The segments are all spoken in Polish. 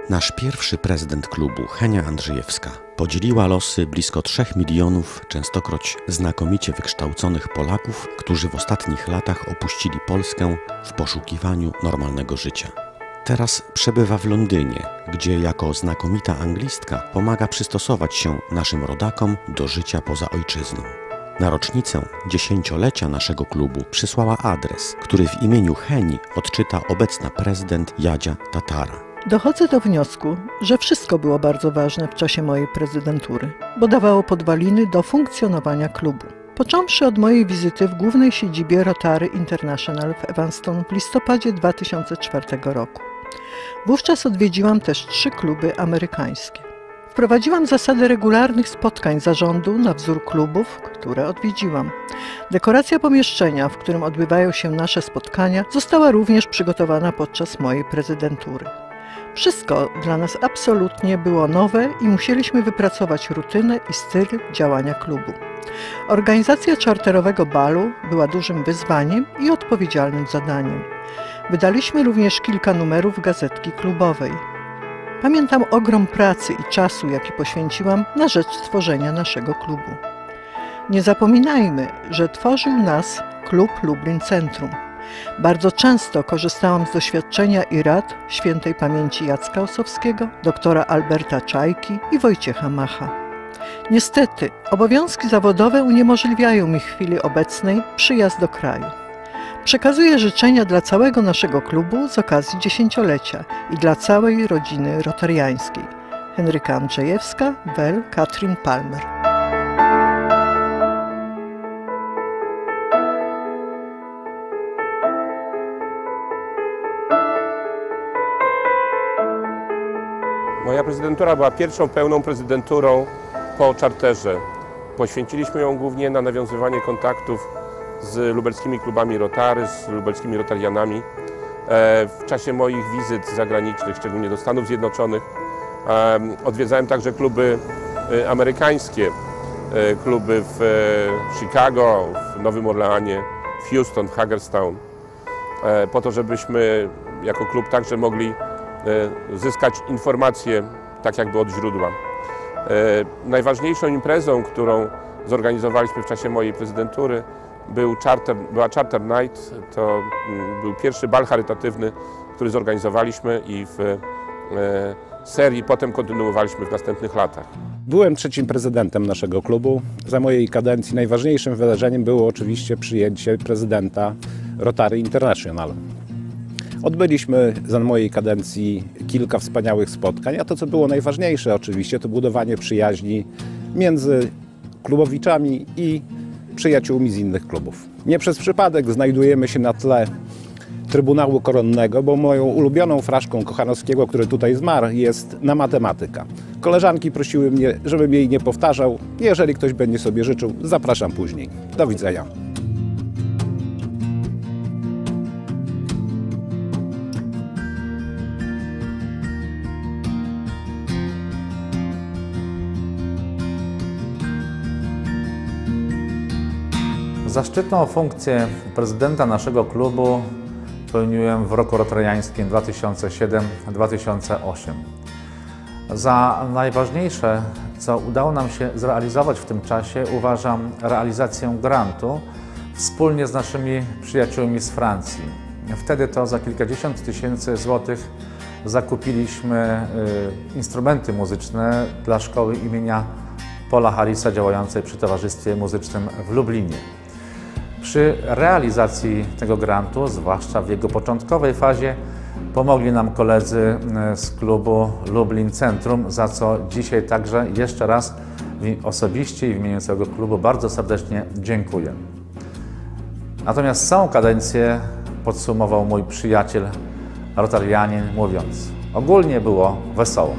Nasz pierwszy prezydent klubu, Henia Andrzejewska, podzieliła losy blisko 3 milionów częstokroć znakomicie wykształconych Polaków, którzy w ostatnich latach opuścili Polskę w poszukiwaniu normalnego życia. Teraz przebywa w Londynie, gdzie jako znakomita anglistka pomaga przystosować się naszym rodakom do życia poza ojczyzną. Na rocznicę 10-lecia naszego klubu przysłała adres, który w imieniu Heni odczyta obecna prezydent Jadzia Tatara. Dochodzę do wniosku, że wszystko było bardzo ważne w czasie mojej prezydentury, bo dawało podwaliny do funkcjonowania klubu. Począwszy od mojej wizyty w głównej siedzibie Rotary International w Evanston w listopadzie 2004 roku. Wówczas odwiedziłam też 3 kluby amerykańskie. Wprowadziłam zasadę regularnych spotkań zarządu na wzór klubów, które odwiedziłam. Dekoracja pomieszczenia, w którym odbywają się nasze spotkania, została również przygotowana podczas mojej prezydentury. Wszystko dla nas absolutnie było nowe i musieliśmy wypracować rutynę i styl działania klubu. Organizacja czarterowego balu była dużym wyzwaniem i odpowiedzialnym zadaniem. Wydaliśmy również kilka numerów gazetki klubowej. Pamiętam ogrom pracy i czasu, jaki poświęciłam na rzecz stworzenia naszego klubu. Nie zapominajmy, że tworzył nas klub Lublin Centrum. Bardzo często korzystałam z doświadczenia i rad świętej pamięci Jacka Ossowskiego, doktora Alberta Czajki i Wojciecha Macha. Niestety, obowiązki zawodowe uniemożliwiają mi w chwili obecnej przyjazd do kraju. Przekazuję życzenia dla całego naszego klubu z okazji 10-lecia i dla całej rodziny rotariańskiej. Henryka Andrzejewska, Wel Katrin Palmer. Moja prezydentura była pierwszą pełną prezydenturą po czarterze. Poświęciliśmy ją głównie na nawiązywanie kontaktów z lubelskimi klubami Rotary, z lubelskimi rotarianami. W czasie moich wizyt zagranicznych, szczególnie do Stanów Zjednoczonych, odwiedzałem także kluby amerykańskie, kluby w Chicago, w Nowym Orleanie, w Houston, w Hagerstown, po to, żebyśmy jako klub także mogli zyskać informacje tak jakby od źródła. Najważniejszą imprezą, którą zorganizowaliśmy w czasie mojej prezydentury, była Charter Night. To był pierwszy bal charytatywny, który zorganizowaliśmy i w serii potem kontynuowaliśmy w następnych latach. Byłem 3. prezydentem naszego klubu. Za mojej kadencji najważniejszym wydarzeniem było oczywiście przyjęcie prezydenta Rotary International. Odbyliśmy za mojej kadencji kilka wspaniałych spotkań, a to, co było najważniejsze oczywiście, to budowanie przyjaźni między klubowiczami i przyjaciółmi z innych klubów. Nie przez przypadek znajdujemy się na tle Trybunału Koronnego, bo moją ulubioną fraszką Kochanowskiego, który tutaj zmarł, jest na matematyka. Koleżanki prosiły mnie, żebym jej nie powtarzał. Jeżeli ktoś będzie sobie życzył, zapraszam później. Do widzenia. Zaszczytną funkcję prezydenta naszego klubu pełniłem w roku rotariańskim 2007-2008. Za najważniejsze, co udało nam się zrealizować w tym czasie, uważam realizację grantu wspólnie z naszymi przyjaciółmi z Francji. Wtedy to za kilkadziesiąt tysięcy złotych zakupiliśmy instrumenty muzyczne dla szkoły imienia Paula Harrisa działającej przy Towarzystwie Muzycznym w Lublinie. Przy realizacji tego grantu, zwłaszcza w jego początkowej fazie, pomogli nam koledzy z klubu Lublin Centrum, za co dzisiaj także jeszcze raz osobiście i w imieniu całego klubu bardzo serdecznie dziękuję. Natomiast całą kadencję podsumował mój przyjaciel rotarianin mówiąc: ogólnie było wesoło.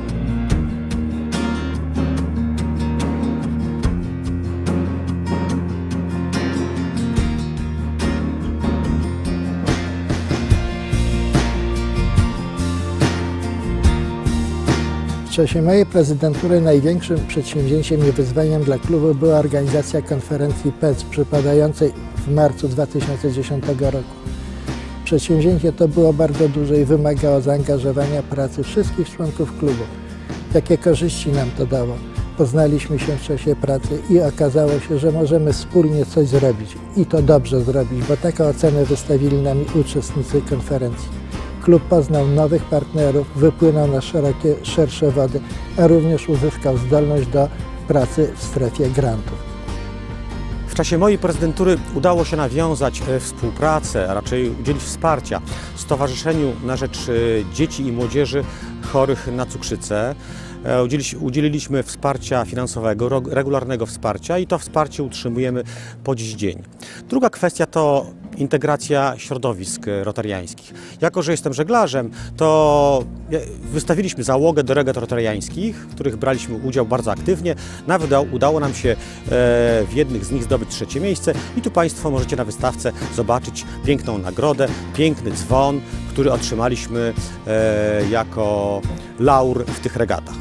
W czasie mojej prezydentury największym przedsięwzięciem i wyzwaniem dla klubu była organizacja konferencji PEC przypadającej w marcu 2010 roku. Przedsięwzięcie to było bardzo duże i wymagało zaangażowania pracy wszystkich członków klubu. Jakie korzyści nam to dało? Poznaliśmy się w czasie pracy i okazało się, że możemy wspólnie coś zrobić i to dobrze zrobić, bo taką ocenę wystawili nam uczestnicy konferencji. Klub poznał nowych partnerów, wypłynął na szersze wody, a również uzyskał zdolność do pracy w strefie grantów. W czasie mojej prezydentury udało się nawiązać współpracę, a raczej udzielić wsparcia Stowarzyszeniu na rzecz Dzieci i Młodzieży chorych na cukrzycę. Udzieliliśmy wsparcia finansowego, regularnego wsparcia i to wsparcie utrzymujemy po dziś dzień. Druga kwestia to integracja środowisk rotariańskich. Jako że jestem żeglarzem, to wystawiliśmy załogę do regat rotariańskich, w których braliśmy udział bardzo aktywnie. Nawet udało nam się w jednych z nich zdobyć 3. miejsce i tu Państwo możecie na wystawce zobaczyć piękną nagrodę, piękny dzwon, który otrzymaliśmy jako laur w tych regatach.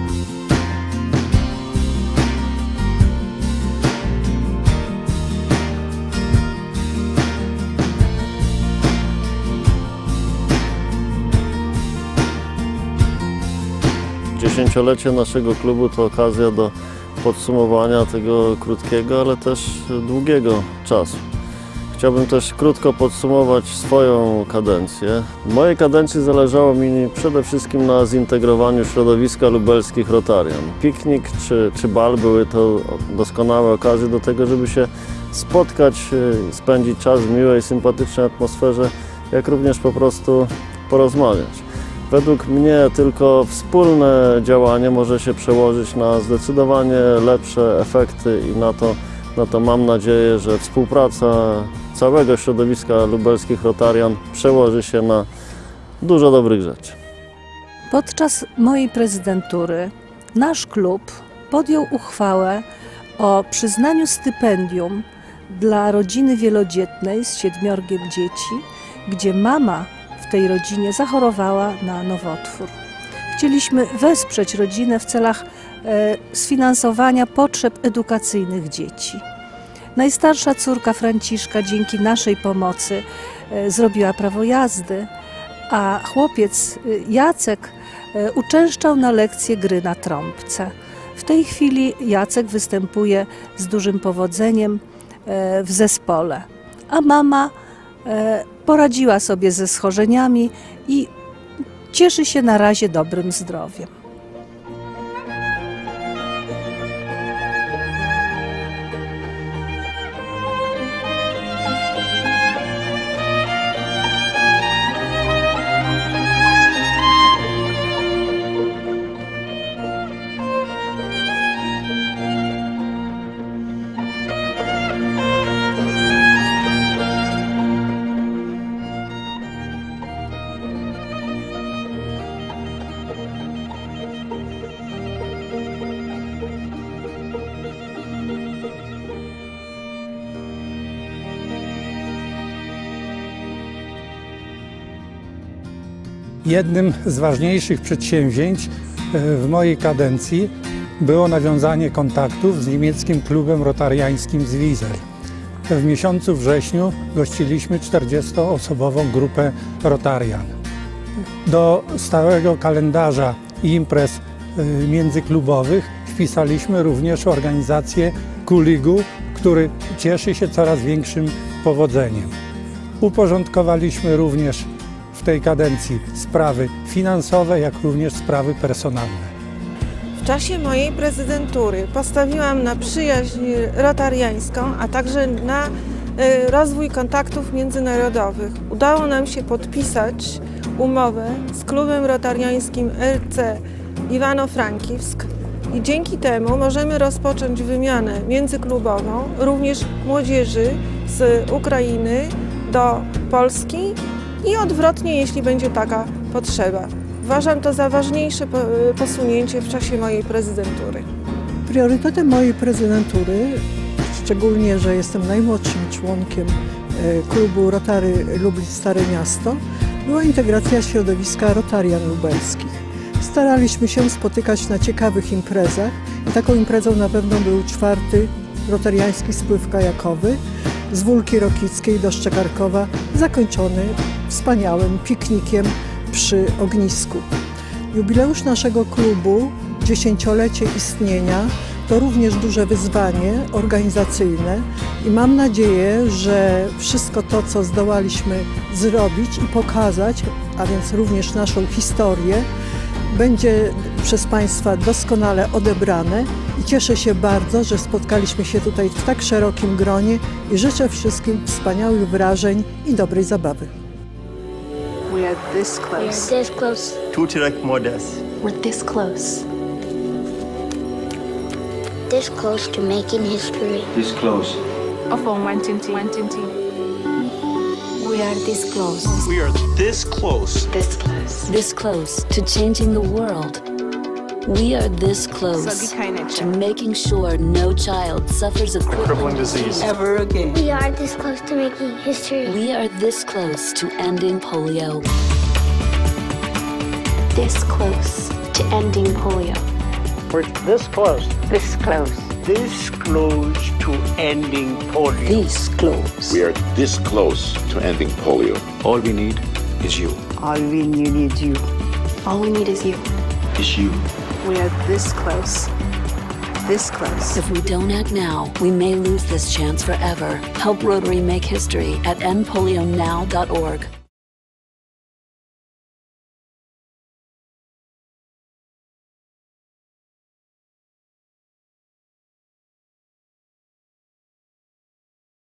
Dziesięciolecie naszego klubu to okazja do podsumowania tego krótkiego, ale też długiego czasu. Chciałbym też krótko podsumować swoją kadencję. W mojej kadencji zależało mi przede wszystkim na zintegrowaniu środowiska lubelskich Rotarian. Piknik czy bal były to doskonałe okazje do tego, żeby się spotkać, spędzić czas w miłej, sympatycznej atmosferze, jak również po prostu porozmawiać. Według mnie tylko wspólne działanie może się przełożyć na zdecydowanie lepsze efekty i na to mam nadzieję, że współpraca całego środowiska lubelskich Rotarian przełoży się na dużo dobrych rzeczy. Podczas mojej prezydentury nasz klub podjął uchwałę o przyznaniu stypendium dla rodziny wielodzietnej z 7 dzieci, gdzie mama w tej rodzinie zachorowała na nowotwór. Chcieliśmy wesprzeć rodzinę w celach sfinansowania potrzeb edukacyjnych dzieci. Najstarsza córka Franciszka dzięki naszej pomocy zrobiła prawo jazdy, a chłopiec Jacek uczęszczał na lekcje gry na trąbce. W tej chwili Jacek występuje z dużym powodzeniem w zespole, a mama poradziła sobie ze schorzeniami i cieszy się na razie dobrym zdrowiem. Jednym z ważniejszych przedsięwzięć w mojej kadencji było nawiązanie kontaktów z niemieckim klubem rotariańskim z Wiesel. W miesiącu wrześniu gościliśmy 40-osobową grupę Rotarian. Do stałego kalendarza imprez międzyklubowych wpisaliśmy również organizację Kuligu, który cieszy się coraz większym powodzeniem. Uporządkowaliśmy również w tej kadencji sprawy finansowe, jak również sprawy personalne. W czasie mojej prezydentury postawiłam na przyjaźń rotariańską, a także na rozwój kontaktów międzynarodowych. Udało nam się podpisać umowę z klubem rotariańskim RC Iwano-Frankivsk i dzięki temu możemy rozpocząć wymianę międzyklubową również młodzieży z Ukrainy do Polski i odwrotnie, jeśli będzie taka potrzeba. Uważam to za ważniejsze posunięcie w czasie mojej prezydentury. Priorytetem mojej prezydentury, szczególnie, że jestem najmłodszym członkiem klubu Rotary Lublin Stare Miasto, była integracja środowiska Rotarian lubelskich. Staraliśmy się spotykać na ciekawych imprezach i taką imprezą na pewno był 4. rotariański spływ kajakowy, z Wólki Rokickiej do Szczegarkowa, zakończony wspaniałym piknikiem przy ognisku. Jubileusz naszego klubu, 10-lecie istnienia, to również duże wyzwanie organizacyjne i mam nadzieję, że wszystko to, co zdołaliśmy zrobić i pokazać, a więc również naszą historię, będzie przez Państwa doskonale odebrane i cieszę się bardzo, że spotkaliśmy się tutaj w tak szerokim gronie i życzę wszystkim wspaniałych wrażeń i dobrej zabawy. We are this close. We are this close. Tuturek Modas. We're this close. This close to making history. This close. Of Wantinti. We are this close. We are this close. This close. This close to changing the world. We are this close to making sure no child suffers a crippling disease ever again. We are this close to making history. We are this close to ending polio. This close to ending polio. We're this close. This close. This close to ending polio. This close. We are this close to ending polio. All we need is you. All we need is you. All we need is you. Is you. We are this close. This close. If we don't act now, we may lose this chance forever. Help Rotary make history at endpolionow.org.